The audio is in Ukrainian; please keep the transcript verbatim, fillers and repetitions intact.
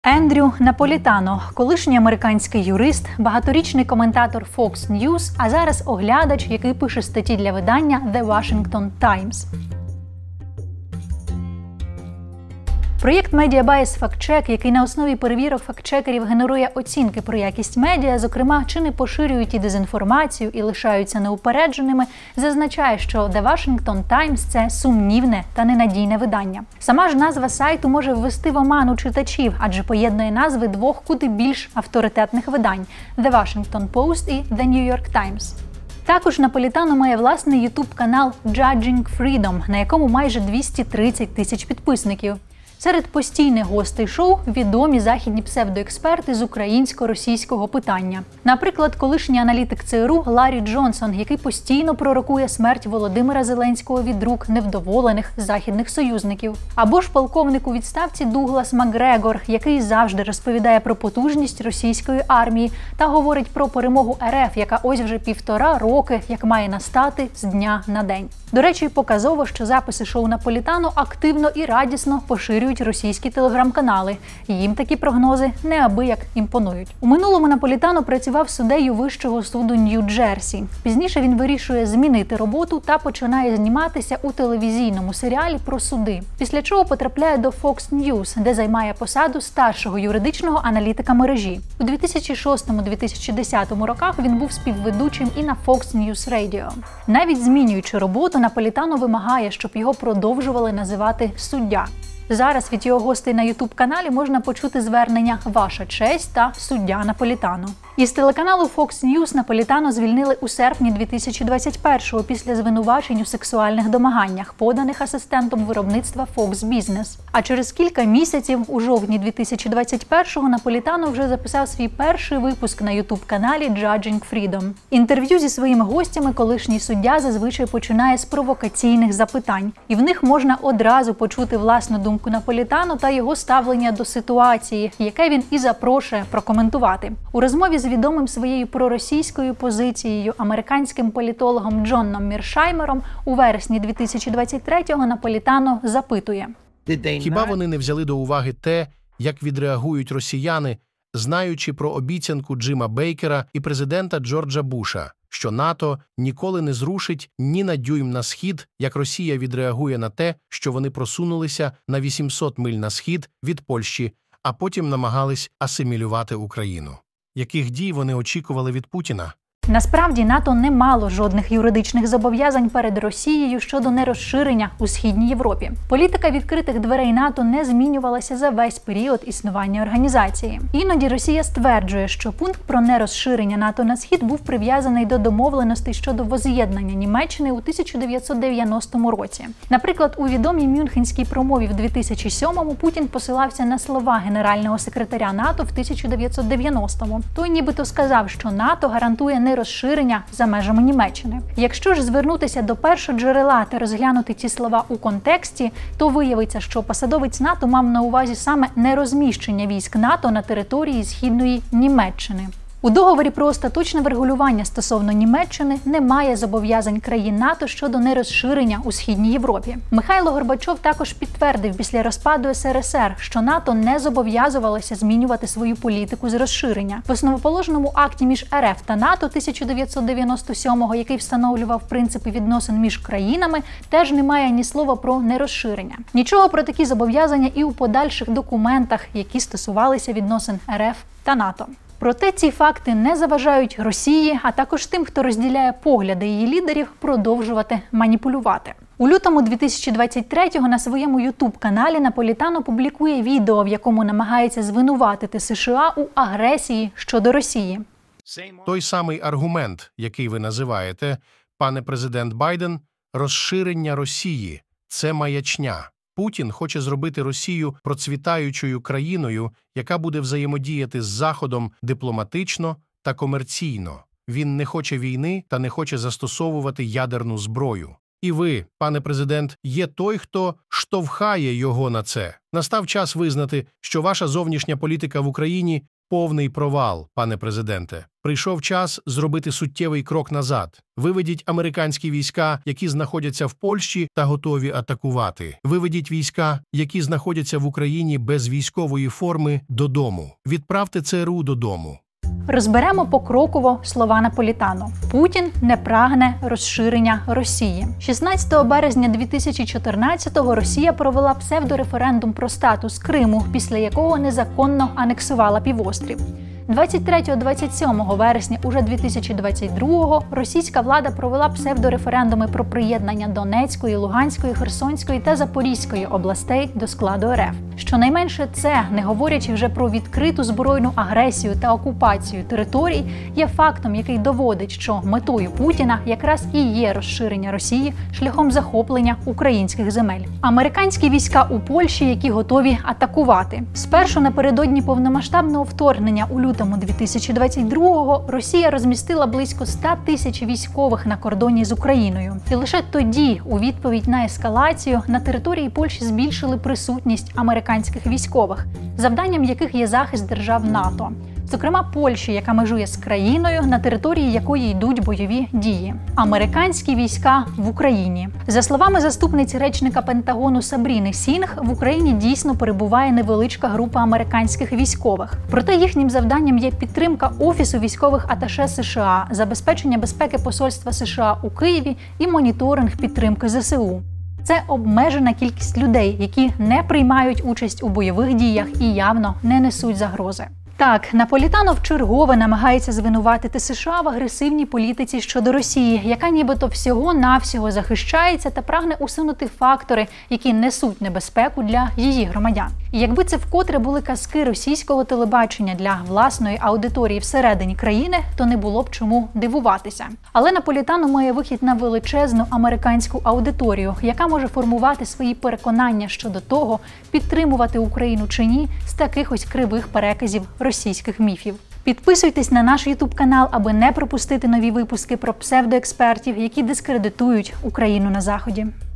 Ендрю Наполітано – колишній американський юрист, багаторічний коментатор Fox News, а зараз оглядач, який пише статті для видання The Washington Times. Проєкт Mediabias FactCheck, який на основі перевірок фактчекерів генерує оцінки про якість медіа, зокрема, чи не поширюють і дезінформацію і лишаються неупередженими, зазначає, що The Washington Times – це сумнівне та ненадійне видання. Сама ж назва сайту може ввести в оману читачів, адже поєднує назви двох куди більш авторитетних видань – The Washington Post і The New York Times. Також Наполітано має власний ютуб-канал Judging Freedom, на якому майже двісті тридцять тисяч підписників. Серед постійних гостей шоу – відомі західні псевдоексперти з українсько-російського питання. Наприклад, колишній аналітик ЦРУ Ларрі Джонсон, який постійно пророкує смерть Володимира Зеленського від рук невдоволених західних союзників. Або ж полковник у відставці Дуглас Макгрегор, який завжди розповідає про потужність російської армії та говорить про перемогу РФ, яка ось вже півтора роки, як має настати з дня на день. До речі, показово, що записи шоу Наполітано активно і радісно поширюють російські телеграм-канали. Їм такі прогнози неабияк імпонують. У минулому Наполітано працював суддею Вищого суду Нью-Джерсі. Пізніше він вирішує змінити роботу та починає зніматися у телевізійному серіалі про суди. Після чого потрапляє до Fox News, де займає посаду старшого юридичного аналітика мережі. У дві тисячі шостому - дві тисячі десятому роках він був співведучим і на Fox News Radio. Навіть змінюючи роботу, Наполітано вимагає, щоб його продовжували називати суддя. Зараз від його гостей на ютуб-каналі можна почути звернення «Ваша честь» та «Суддя Наполітано». Із телеканалу Fox News Наполітано звільнили у серпні дві тисячі двадцять першого після звинувачень у сексуальних домаганнях, поданих асистентом виробництва Fox Business. А через кілька місяців, у жовтні дві тисячі двадцять першого, Наполітано вже записав свій перший випуск на ютуб-каналі Judging Freedom. Інтерв'ю зі своїми гостями колишній суддя зазвичай починає з провокаційних запитань. І в них можна одразу почути власну думку Наполітано та його ставлення до ситуації, яке він і запрошує прокоментувати. У розмові з відомим своєю проросійською позицією американським політологом Джоном Міршаймером у вересні дві тисячі двадцять третього Наполітано запитує: Хіба вони не взяли до уваги те, як відреагують росіяни, знаючи про обіцянку Джима Бейкера і президента Джорджа Буша, що НАТО ніколи не зрушить ні на дюйм на схід, як Росія відреагує на те, що вони просунулися на вісімсот миль на схід від Польщі, а потім намагались асимілювати Україну? Яких дій вони очікували від Путіна? Насправді, НАТО не мало жодних юридичних зобов'язань перед Росією щодо нерозширення у Східній Європі. Політика відкритих дверей НАТО не змінювалася за весь період існування організації. Іноді Росія стверджує, що пункт про нерозширення НАТО на Схід був прив'язаний до домовленостей щодо возз'єднання Німеччини у тисяча дев'ятсот дев'яностому році. Наприклад, у відомій Мюнхенській промові в дві тисячі сьомому Путін посилався на слова генерального секретаря НАТО в тисяча дев'ятсот дев'яностому. Той нібито сказав, що НАТО гарантує не розширення за межами Німеччини. Якщо ж звернутися до першого джерела та розглянути ці слова у контексті, то виявиться, що посадовець НАТО мав на увазі саме нерозміщення військ НАТО на території Східної Німеччини. У договорі про остаточне врегулювання стосовно Німеччини немає зобов'язань країн НАТО щодо нерозширення у Східній Європі. Михайло Горбачов також підтвердив після розпаду ес ер ес ер, що НАТО не зобов'язувалося змінювати свою політику з розширення. В основоположному акті між ер еф та НАТО тисяча дев'ятсот дев'яносто сьомого, який встановлював принципи відносин між країнами, теж немає ні слова про нерозширення. Нічого про такі зобов'язання і у подальших документах, які стосувалися відносин ер еф та НАТО. Проте ці факти не заважають Росії, а також тим, хто розділяє погляди її лідерів, продовжувати маніпулювати. У лютому дві тисячі двадцять третього на своєму ютуб-каналі Наполітано публікує відео, в якому намагається звинуватити США у агресії щодо Росії. Той самий аргумент, який ви називаєте, пане президент Байден, розширення Росії – це маячня. Путін хоче зробити Росію процвітаючою країною, яка буде взаємодіяти з Заходом дипломатично та комерційно. Він не хоче війни та не хоче застосовувати ядерну зброю. І ви, пане президент, є той, хто штовхає його на це. Настав час визнати, що ваша зовнішня політика в Україні повний провал, пане президенте. Прийшов час зробити суттєвий крок назад. Виведіть американські війська, які знаходяться в Польщі та готові атакувати. Виведіть війська, які знаходяться в Україні без військової форми, додому. Відправте ЦРУ додому. Розберемо покроково слова Наполітано. Путін не прагне розширення Росії. шістнадцятого березня дві тисячі чотирнадцятого Росія провела псевдореферендум про статус Криму, після якого незаконно анексувала півострів. двадцять третього - двадцять сьомого вересня уже дві тисячі двадцять другого російська влада провела псевдореферендуми про приєднання Донецької, Луганської, Херсонської та Запорізької областей до складу РФ. Щонайменше це, не говорячи вже про відкриту збройну агресію та окупацію територій, є фактом, який доводить, що метою Путіна якраз і є розширення Росії шляхом захоплення українських земель. Американські війська у Польщі, які готові атакувати. Спершу напередодні повномасштабного вторгнення у лютому дві тисячі двадцять другого Росія розмістила близько ста тисяч військових на кордоні з Україною. І лише тоді, у відповідь на ескалацію, на території Польщі збільшили присутність американських військових, завданням яких є захист держав НАТО. Зокрема, Польщі, яка межує з країною, на території якої йдуть бойові дії. Американські війська в Україні. За словами заступниці речника Пентагону Сабріни Сінг, в Україні дійсно перебуває невеличка група американських військових. Проте їхнім завданням є підтримка Офісу військових аташе США, забезпечення безпеки посольства США у Києві і моніторинг підтримки ЗСУ. Це обмежена кількість людей, які не приймають участь у бойових діях і явно не несуть загрози. Так, Наполітано вчергове намагається звинуватити США в агресивній політиці щодо Росії, яка нібито всього-навсього захищається та прагне усунути фактори, які несуть небезпеку для її громадян. І якби це вкотре були казки російського телебачення для власної аудиторії всередині країни, то не було б чому дивуватися. Але Наполітано має вихід на величезну американську аудиторію, яка може формувати свої переконання щодо того, підтримувати Україну чи ні, з таких ось кривих переказів російських міфів. Підписуйтесь на наш ютуб канал, аби не пропустити нові випуски про псевдоекспертів, які дискредитують Україну на Заході.